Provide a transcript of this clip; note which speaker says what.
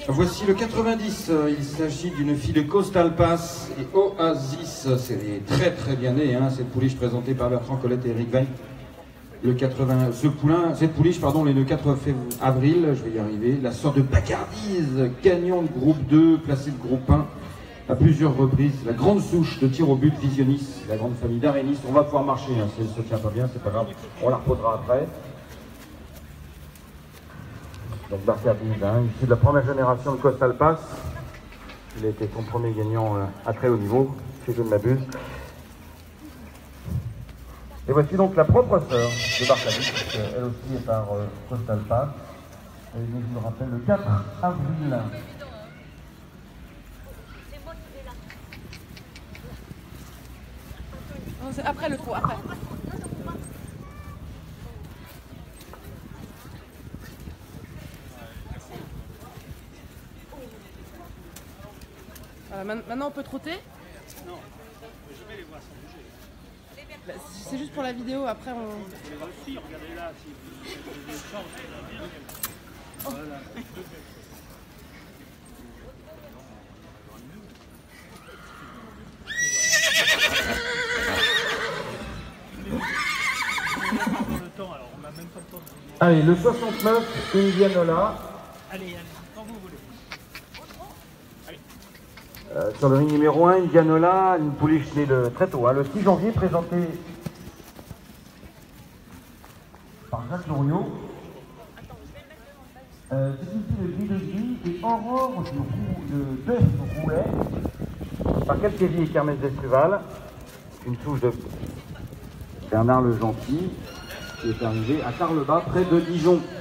Speaker 1: Voici le 90, il s'agit d'une fille de Coastal Pass et Oasis, c'est très bien né, hein, cette pouliche présentée par Bertrand Colette et Eric Veil. Cette pouliche, pardon, est le 4 avril, je vais y arriver, la sorte de Bacardise, gagnant de groupe 2, placé de groupe 1 à plusieurs reprises, la grande souche de tir au but Visionis, la grande famille d'Arénis. On va pouvoir marcher, hein, si elle ne se tient pas bien, c'est pas grave, on la reposera après. Donc Bacardise, hein, issu de la première génération de Coastal Pass, il a été son premier gagnant à très haut niveau, si je ne m'abuse. Et voici donc la propre sœur de Bacardise, elle aussi est par Coastal Pass. Et je me rappelle le 4 avril.
Speaker 2: Après le trou, après. Maintenant on peut trotter?
Speaker 3: Non, je vais les voir sans bouger.
Speaker 2: Bah, c'est juste pour la vidéo, après on...
Speaker 3: Vous les voir aussi, regardez là, si vous avez une chance, voilà.
Speaker 1: Allez, le 69, Indianola.
Speaker 3: Allez, quand vous voulez.
Speaker 1: Sur le ring numéro 1, Indianola, une pouliche née très tôt, hein, le 6 janvier, présentée par Jacques Loriot. C'est une fille de Gris et Aurore de Roulet, par Calquévy et Kermesse d'Estruval, une souche de Bernard le Gentil, qui est arrivé à Carlebas, près de Dijon.